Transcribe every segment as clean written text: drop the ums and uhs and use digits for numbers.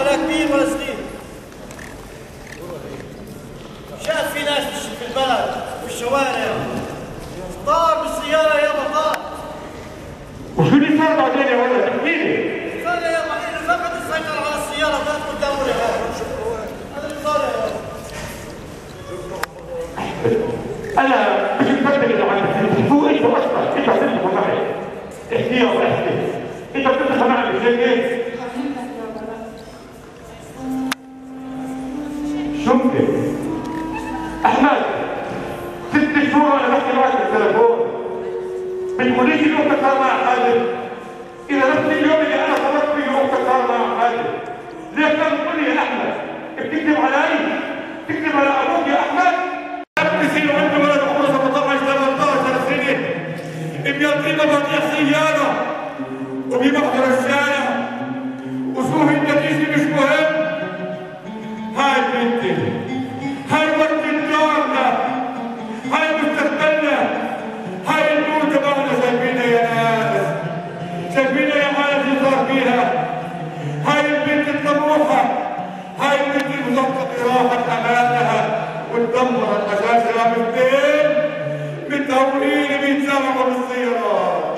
ولا كبير ولا صغير. شاف في ناس في البلد في الشوارع طار بالسيارة يابا طار. وشو اللي صار بعدين يا ولد؟ احكي لي. صار يابا انه فقد السيطرة على السيارة وقف قدامه هذا اللي صار يا يابا. انا مش مصدق اللي عندك، هو انت اصلا انت بتدخل معي. احكي يا ولد احكي. انت بتدخل معي مش هيك ايه؟ شو ممكن؟ احمد 6 شهور وانا بحكي معك بالتليفون بتقوليش ان اختك صار معها حادث. اذا نفس اليوم اللي انا خبرت فيه اختك صار معها حادث، ليه كان تقول لي يا احمد؟ بتكذب علي؟ بتكذب على ابوك يا احمد؟ بصير عنده ولد عمره 17 18 سنه بيلقينا بطيء سياره وبيبحر الشارع وشوف النتيجه مش مهم. هاي بنتي، هاي وقت الدارنا، هاي مستقبلنا، هاي النور تبعنا. شايفينها يا ناس، شايفينها يا مالك اللي صار فيها. هاي البنت الطموحه، هاي البنت المزقطه راحت امامها وتدمرت اساسها باثنين متهورين بيتسابقوا بالسيارات.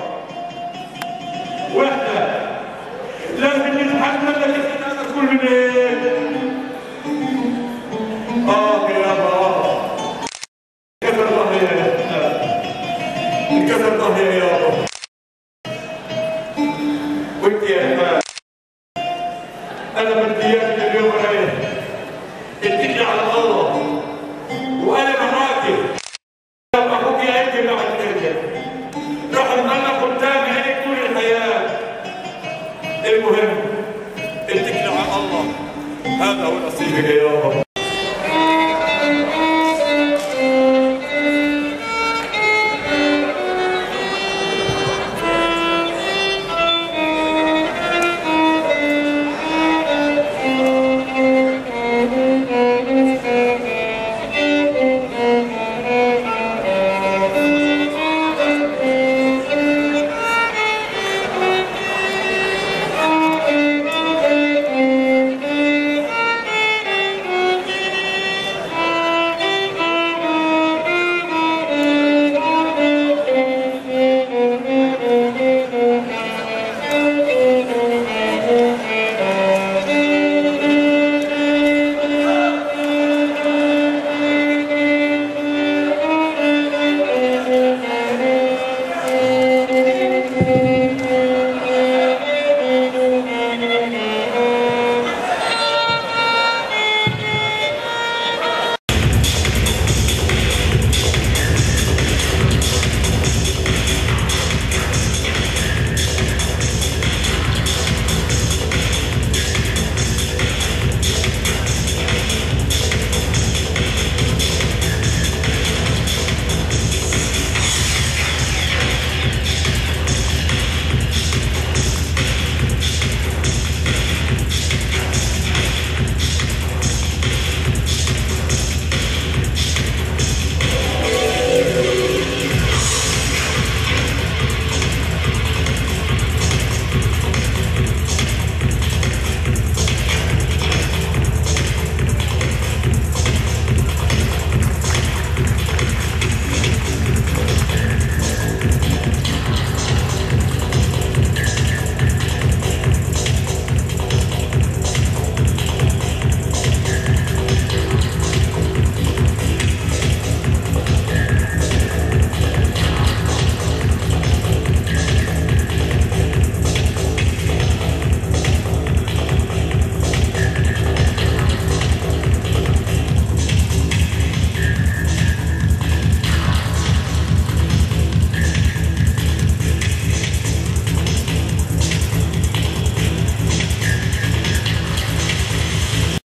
وحده لازم نتحمل لك الناس كل من هيك. يابا انكسر ظهري انكسر ظهري يا يابا. وانت يا احمد انا بدي اياك اليوم رايح اتكلي على الله وانا معاك. اخوك يأجل مع الدنيا راح نضل قدام عينك طول الحياه. المهم اتكلي على الله، هذا هو نصيبك يا يابا.